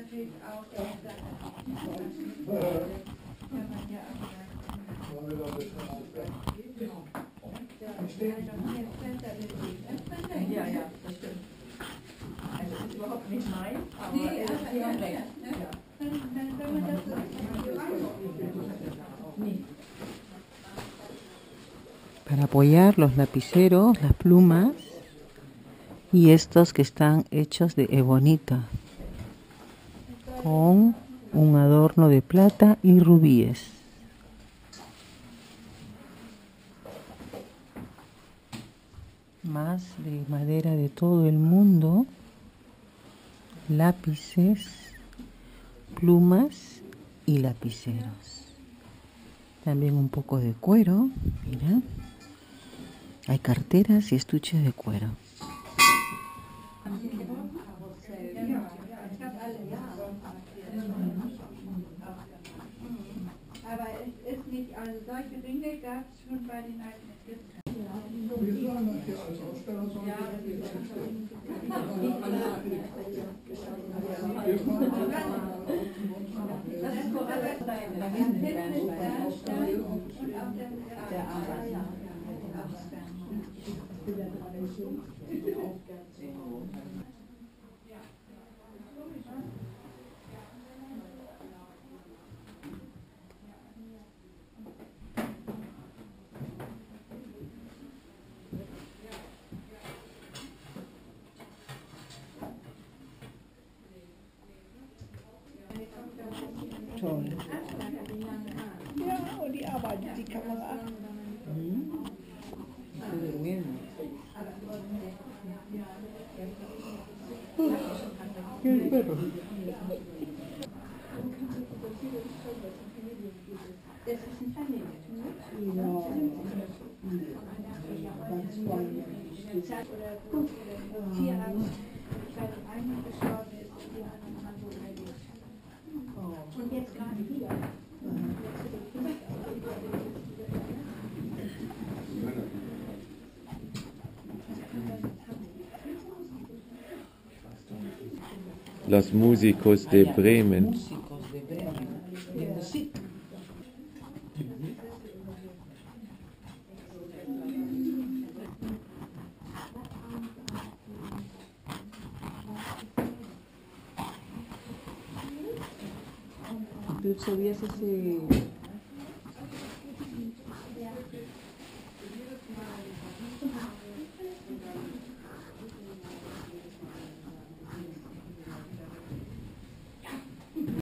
Ja, ja, das stimmt. Also das ist überhaupt nicht mein, aber Sie haben recht. Para apoyar los lapiceros, las plumas y estos que están hechos de ebonita con un adorno de plata y rubíes. Más de madera de todo el mundo, lápices, plumas y lapiceros. También un poco de cuero, mira. Hay carteras y estuches de cuero. Aber es ist nicht, also solche Dinge gab es schon bei den alten Ägyptern. Wir sollen das hier als Aussteller so Das ist korrekt. Und auch der Arbeit. Toll. Ja, und die arbeitet die Kamera. Estoy durmiendo. El perro. No, ganz spannend. Tierarzt, bei dem einen gestorben ist und die anderen haben so überlebt. Und jetzt gerade wieder. Los músicos de Bremen. Músicos de Bremen. Sí. ¿Tú sabías ese